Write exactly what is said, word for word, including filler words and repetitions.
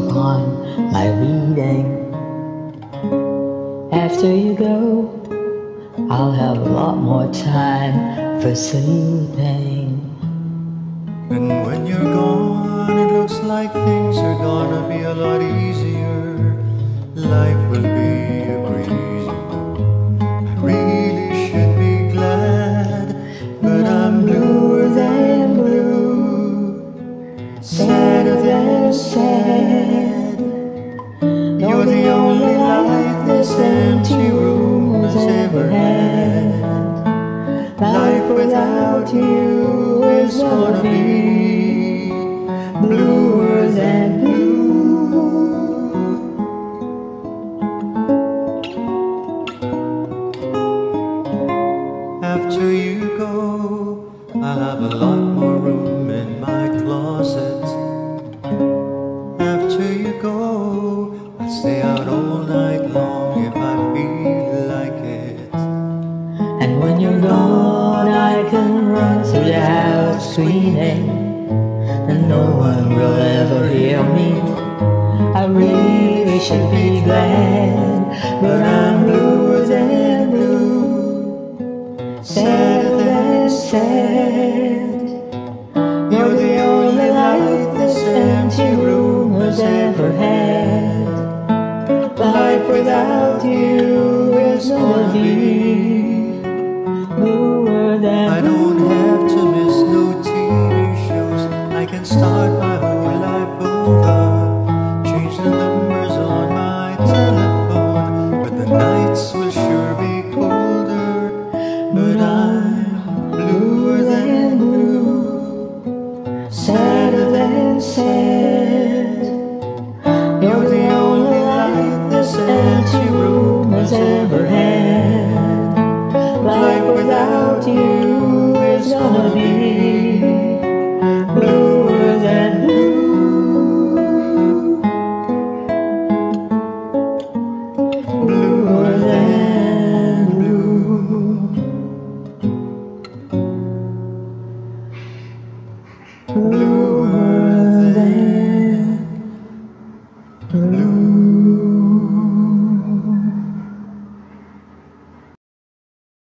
upon my reading. After you go, I'll have a lot more time for sleeping. And when you're gone, it looks like things are gonna be a lot easier. Life will be a breeze. I really should be glad, but I'm bluer than blue, sadder than sad. You're the only light this empty room has ever had. Life without you is gonna be bluer than blue. After you go, I'll have a lot more room in my closet. After you go, I'll stay out all night long if I feel like it. And when you're gone, I can run through the house screaming, and no one will ever hear me. I really should be glad, but I'm bluer than blue, sadder than sad. You're the only light this empty room has ever had. Life without you is gonna be bluer than I don't have to miss no T V shows. I can start my whole life over, change the numbers on my telephone, but the nights will sure be colder. But I'm bluer than blue, sadder than sad. You're the only light this empty room has ever had. Life without you is gonna be bluer than blue, bluer than blue, blue.